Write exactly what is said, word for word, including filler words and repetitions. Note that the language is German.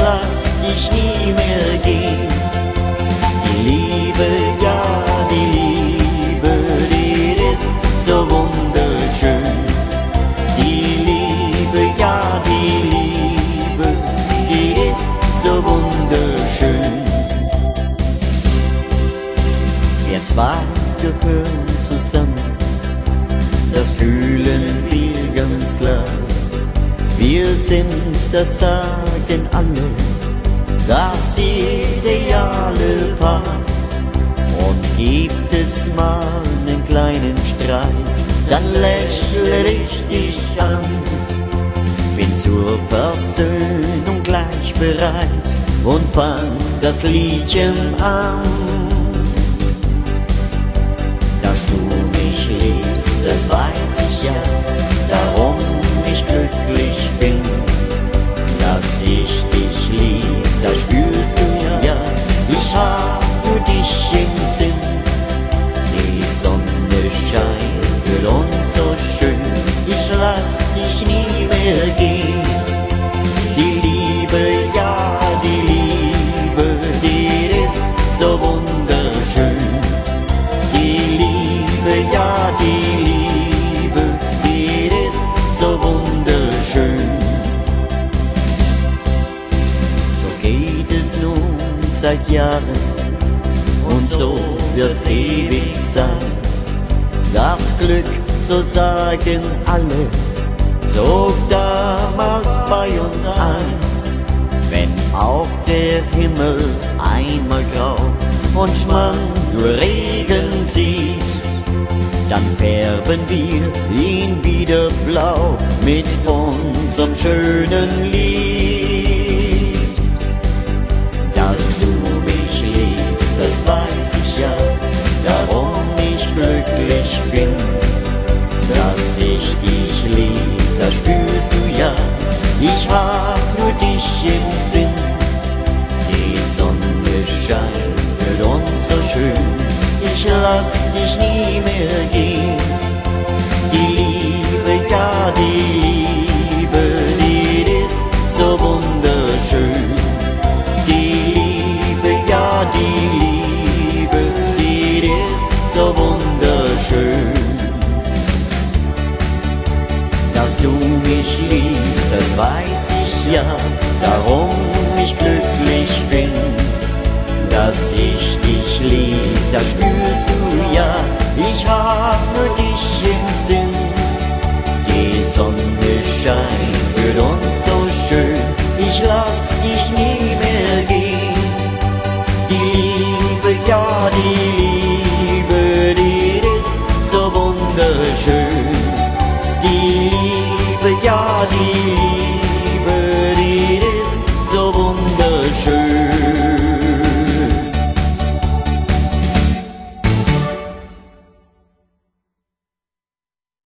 lass dich nie mehr gehen. Die Liebe, ja, die Liebe, die ist so wunderschön. Die Liebe, ja, die Liebe, die ist so wunderschön. Wir zwei gehören zusammen, das fühlen wir ganz klar. Wir sind, das sagen alle, das ideale Paar. Und gibt es mal einen kleinen Streit, dann lächle ich dich an. Bin zur Versöhnung gleich bereit und fang das Liedchen an. Dass du mich liebst, das weiß ich ja, darum ich glücklich bin. Dass ich dich lieb, das spürst du ja, ja, ich hab nur dich im Sinn. Die Sonne scheint für uns so schön, ich lass dich nie mehr gehen. Die Liebe, ja, die Liebe, die ist so wunderschön. Die Liebe, ja, die Liebe, die ist so wunderschön. So geht es nun seit Jahren und so wird's ewig sein. Das Glück, so sagen alle, zog damals bei uns ein. Wenn auch der Himmel einmal grau und man nur Regen sieht, dann färben wir ihn wieder blau mit unserem schönen Lied. Dass du mich liebst, das weiß ich ja, darum ich glücklich bin. Dass ich dich lieb, das spürst du ja, ich hab nur dich im Sinn. Die Sonne scheint für uns so schön, ich lass dich nie mehr gehen. Die Liebe, ja, die Liebe, die ist so wunderschön. Die Liebe, ja, die Liebe, die ist so wunderschön. Dass du mich liebst, das weiß ich ja, darum ich glücklich bin. Dass ich dich lieb, das spürst du ja, ich hab nur dich im Sinn.